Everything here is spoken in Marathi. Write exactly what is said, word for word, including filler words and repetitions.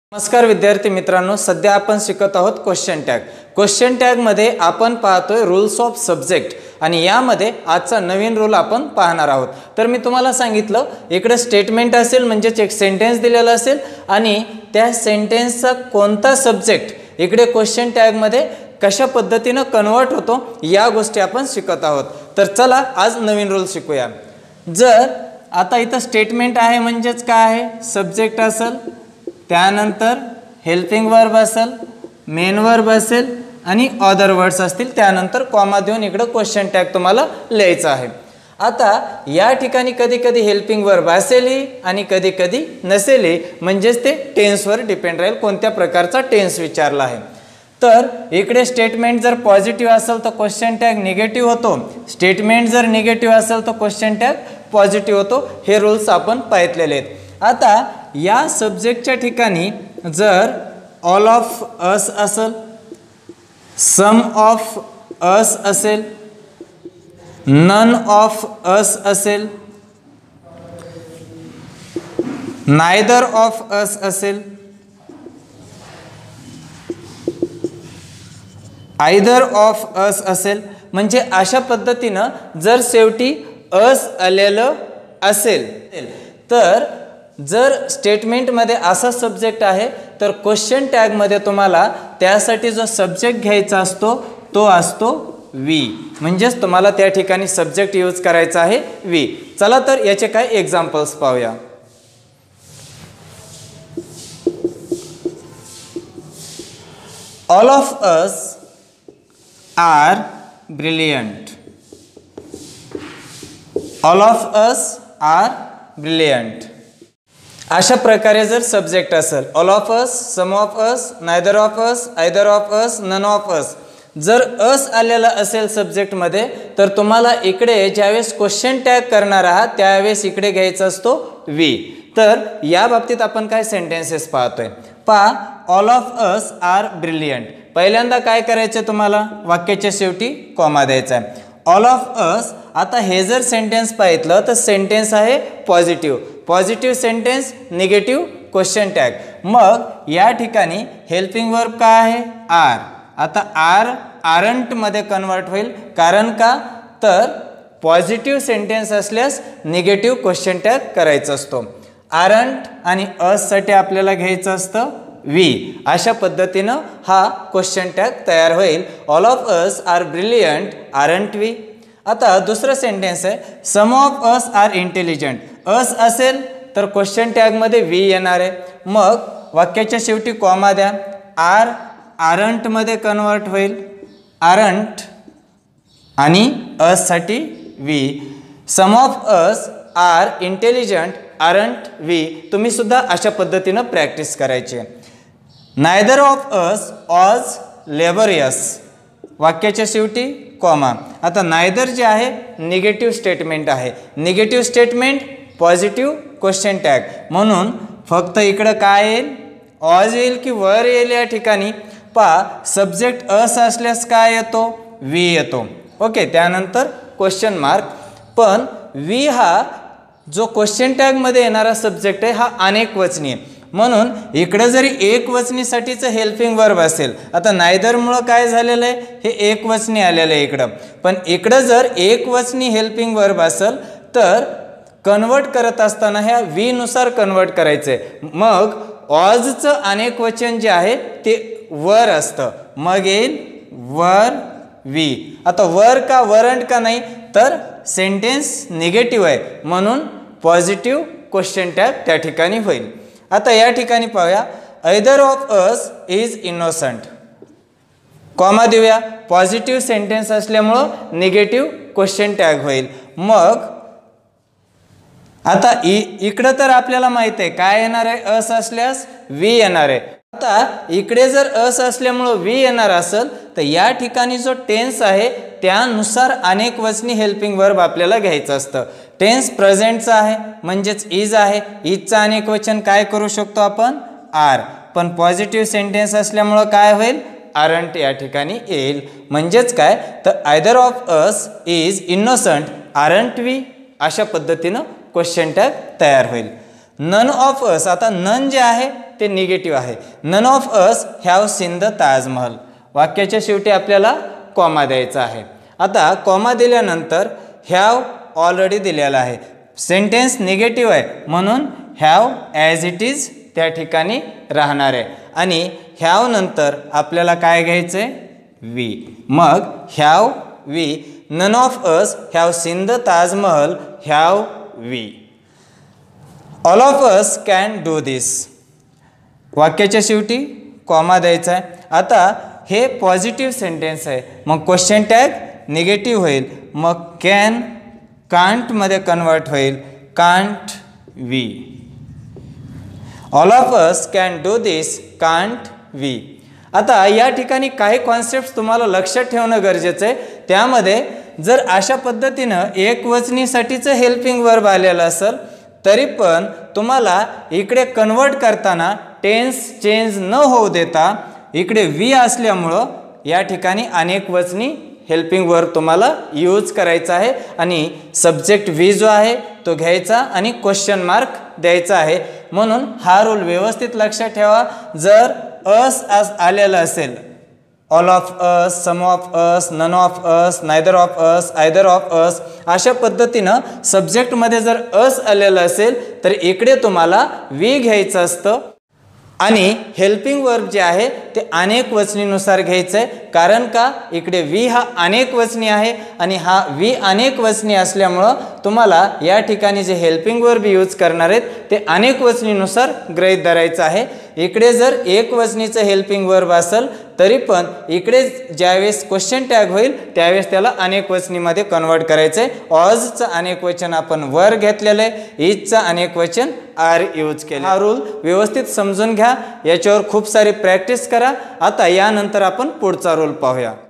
नमस्कार विद्यार्थी मित्रांनो, सध्या आपण शिकत आहोत क्वेश्चन टॅग. क्वेश्चन टॅग मध्ये आपण पाहतोय रूल्स ऑफ सब्जेक्ट आणि यामध्ये आजचा नवीन रूल आपण पाहणार आहोत. तर मी तुम्हाला सांगितलं इकडे स्टेटमेंट असेल म्हणजे एक सेंटेन्स दिलेला असेल आणि त्या सेंटेन्सचा कोणता सब्जेक्ट इकडे क्वेश्चन टॅग मध्ये कशा पद्धतीने कन्वर्ट होतो या गोष्टी आपण शिकत आहोत. तर चला आज नवीन रूल शिकूया. जर आता इथं स्टेटमेंट आहे म्हणजेच काय आहे, सब्जेक्ट असेल, त्यानंतर हेल्पिंग वर्ब असेल, मेन वर्ब असेल आणि अदर वर्ड्स असतील, त्यानंतर कॉमा देऊन इकडे क्वेश्चन टॅग तुम्हाला लिहायचा आहे. आता या ठिकाणी कधी कधी हेल्पिंग वर्ब असेलही आणि कधी कधी नसेलही, म्हणजेच ते टेन्सवर डिपेंड राहील कोणत्या प्रकारचा टेन्स विचारला आहे. तर इकडे स्टेटमेंट जर पॉझिटिव्ह असेल तर क्वेश्चन टॅग निगेटिव्ह होतो, स्टेटमेंट जर निगेटिव्ह असेल तर क्वेश्चन टॅग पॉझिटिव्ह होतो. हे रूल्स आपण पाहितलेले आहेत. आता या सब्जेक्टच्या ठिकाणी जर ऑल ऑफ अस असेल, सम ऑफ अस असेल, नन ऑफ अस असेल, नायदर ऑफ अस असेल, आयदर ऑफ अस असेल, म्हणजे अशा पद्धतीनं जर शेवटी अस आलेलं असेल तर जर स्टेटमेंटमध्ये असा सब्जेक्ट आहे तर क्वेश्चन टॅगमध्ये तुम्हाला त्यासाठी जो सब्जेक्ट घ्यायचा असतो तो असतो वी, म्हणजेच तुम्हाला त्या ठिकाणी सब्जेक्ट यूज करायचा आहे वी. चला तर याचे काय एक्झाम्पल्स पाहूया. All of us are brilliant. All of us are brilliant. अशा प्रकारे जर सब्जेक्ट असेल, all of us, some of us, neither of us, either of us, none of us, जर अस आलेला असेल सब्जेक्टमध्ये तर तुम्हाला इकडे ज्यावेळेस क्वेश्चन टॅग करणार आहात त्यावेळेस इकडे घ्यायचा असतो वी. तर या बाबतीत आपण काय सेंटेन्सेस पाहतोय पहा. All of us are brilliant. पहिल्यांदा काय करायचं, तुम्हाला वाक्याच्या शेवटी कॉमा द्यायचा आहे. All of us. आता हे जर सेंटेन्स पाहितलं तर सेंटेन्स आहे positive, positive sentence, negative question tag. मग या ठिकाणी हेल्पिंग वर्ब काय आहे, आर. आता आर आरंट मध्ये कन्वर्ट होईल, कारण का तर पॉझिटिव्ह सेंटेन्स असल्यास निगेटिव्ह क्वेश्चन टॅग करायचा असतो. आरंट आणि अस साठी आपल्याला घ्यायचं असतं वी. अशा पद्धतीनं हा क्वेश्चन टॅग तयार होईल. All of us are brilliant aren't we. आता दुसरं सेंटेन्स आहे, some of us are intelligent. Us असेल तर क्वेश्चन टॅगमध्ये वी येणार आहे. मग वाक्याच्या शेवटी कॉमा द्या. आर आरंट मध्ये कन्वर्ट होईल, आरंट आणि अस साठी we. Some of us are intelligent aren't we. तुम्ही सुद्धा अशा पद्धतीनं प्रॅक्टिस करायची आहे. Neither of us was laborious. वाक्याच्या शेवटी कॉमा. आता नायदर जे आहे निगेटिव्ह स्टेटमेंट आहे, negative statement positive question tag, म्हणून फक्त इकडं काय येईल, ऑज येईल की वर येईल. या ठिकाणी पहा सब्जेक्ट अस असल्यास काय येतो, वी येतो. ओके, त्यानंतर क्वेश्चन मार्क. पण वी हा जो क्वेश्चन टॅगमध्ये येणारा सब्जेक्ट आहे हा अनेक वचनी आहे, म्हणून इकडे जरी एक वचनीसाठीचं हेल्पिंग वर्ब असेल, आता नायदरमुळं काय झालेलं आहे, हे एक वचनी आलेलं आहे इकडं. पण इकडं जर एक वचनी हेल्पिंग वर्ब असेल तर कन्वर्ट करत असताना ह्या वी नुसार कन्वर्ट करायचं आहे. मग ऑजचं अनेक वचन जे आहे ते वर असतं, मग येईल वर वी. आता वर का वरंट का नाही, तर सेंटेन्स निगेटिव्ह आहे म्हणून पॉझिटिव्ह क्वेश्चन टॅग त्या ठिकाणी होईल. आता या ठिकाणी पाहूया, either of us is innocent. Comma देऊया, पॉझिटिव्ह सेंटेन्स असल्यामुळं निगेटिव्ह क्वेश्चन टॅग होईल. मग आता इ इकडं तर आपल्याला माहित आहे काय येणार आहे, अस असल्यास वी येणार आहे. आता इकडे जर अस असल्यामुळं वी येणार असेल तर या ठिकाणी जो टेन्स आहे त्यानुसार अनेक वचनी हेल्पिंग वर्ब आपल्याला घ्यायचं असतं. टेन्स प्रेझेंटचा आहे म्हणजेच इज आहे, इजचं अनेक वचन काय करू शकतो आपण, आर. पण पॉझिटिव्ह सेंटेन्स असल्यामुळं काय होईल, आरंट या ठिकाणी येईल. म्हणजेच काय तर either of us is innocent aren't we. अशा पद्धतीनं क्वेश्चन टॅग तयार होईल. नन ऑफ अस, आता नन जे आहे ते निगेटिव्ह आहे. None of us have seen the Taj Mahal. वाक्याच्या शेवटी आपल्याला कॉमा द्यायचा आहे. आता कॉमा दिल्यानंतर हॅव ऑलरेडी दिलेला आहे. सेंटेन्स निगेटिव्ह आहे म्हणून हॅव ॲज इट इज त्या ठिकाणी राहणार आहे. आणि हॅव नंतर आपल्याला काय घ्यायचं आहे? वी. मग have we. None of us have seen the Taj Mahal. Have we. All of us can do this. वाक्याच्या शेवटी कॉमा द्यायचा आहे. आता हे पॉझिटिव्ह सेंटेन्स आहे मग क्वेश्चन टॅग निगेटिव्ह होईल. मग कॅन कांटमध्ये कन्वर्ट होईल. Can't we. All of us can do this. Can't we. आता या ठिकाणी काही कॉन्सेप्ट तुम्हाला लक्षात ठेवणं गरजेचं आहे. त्यामध्ये जर अशा पद्धतीनं एकवचनीसाठीचं हेल्पिंग वर्ब आलेलं असेल तरी पण तुम्हाला इकडे कन्वर्ट करताना टेन्स चेंज न होऊ देता इकडे वी असल्यामुळं या ठिकाणी अनेक वचनी हेल्पिंग वर्ब तुम्हाला यूज करायचा आहे. आणि सब्जेक्ट वी जो आहे तो घ्यायचा आणि क्वेश्चन मार्क द्यायचा आहे. म्हणून हा रूल व्यवस्थित लक्षात ठेवा. जर अस as आलेलं असेल, all of us, some of us, none of us, neither of us, either of us, अशा पद्धतीनं सब्जेक्टमध्ये जर अस आलेलं असेल तर इकडे तुम्हाला वी घ्यायचं असतं. आणि हेल्पिंग वर्ब जे आहे ते अनेक वचनीनुसार घ्यायचं आहे. कारण का इकडे वी हा अनेक वचनी आहे आणि हा वी अनेक वचनी असल्यामुळं तुम्हाला या ठिकाणी जे हेल्पिंग वर्ब यूज करणार आहेत ते अनेक वचनीनुसार गृहीत धरायचं आहे. इकडे जर एक वचनीचं हेल्पिंग वर्ब असेल तरी पण इकडे ज्यावेळेस क्वेश्चन टॅग होईल त्यावेळेस त्याला अनेक वचनीमध्ये कन्वर्ट करायचं आहे. ऑजचं अनेक वचन आपण वर घेतलेलं आहे. इजचं अनेक वचन आर यूज केलं. हा रूल व्यवस्थित समजून घ्या. याच्यावर खूप सारी प्रॅक्टिस करा. आता यानंतर आपण पुढचा रूल पाहूया.